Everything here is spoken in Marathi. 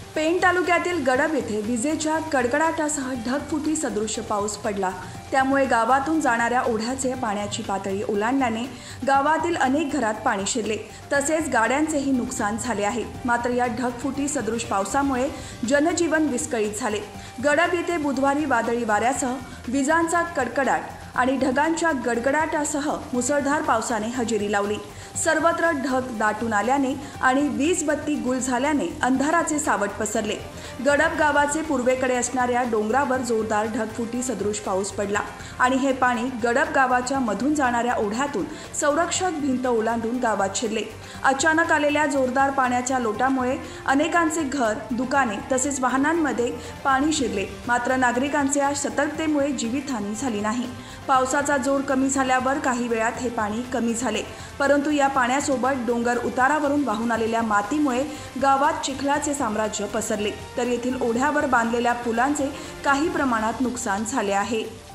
पेण तालुक्यातील गडब येथे विजेच्या कडकडाटासह ढगफुटी सदृश पाऊस पडला। त्यामुळे गावातून जाणाऱ्या ओढ्याचे पाण्याची पातळी ओलांडल्याने गावातील अनेक घरात पाणी शिरले, तसेच गाड्यांचेही नुकसान झाले आहे। मात्र या ढगफुटी सदृश पावसामुळे जनजीवन विस्कळीत झाले। गडब येथे बुधवारी वादळी वाऱ्यासह विजांचा कडकडाट आणि ढगांच्या गडगडाटासह मुसळधार पावसाने हजेरी लावली। सर्वत्र ढग दाटून आल्याने आणि वीज बत्ती गुल झाल्याने अंधाराचे सावट पसरले। गडब गावाचे पूर्वेकडे असणाऱ्या डोंगरावर जोरदार ढगफुटी सदृश पाऊस पडला आणि हे पाणी गडब गावाच्या मधून जाणाऱ्या ओढ्यातून संरक्षक भिंत ओलांडून गावात शिरले। अचानक आलेल्या जोरदार पाण्याच्या लोटामुळे अनेकांचे घर, दुकाने तसेच वाहनांमध्ये पाणी शिरले। मात्र नागरिकांच्या सतर्कतेमुळे जीवितहानी झाली नाही। पावसाचा जोर कमी झाल्यावर काही वेळात हे पाणी कमी झाले, परंतु या पाण्यासोबत डोंगर उतारावरून वाहून आलेल्या मातीमुळे गावात चिखलाचे साम्राज्य पसरले, तर येथील ओढ्यावर बांधलेल्या पुलांचे काही प्रमाणात नुकसान झाले आहे।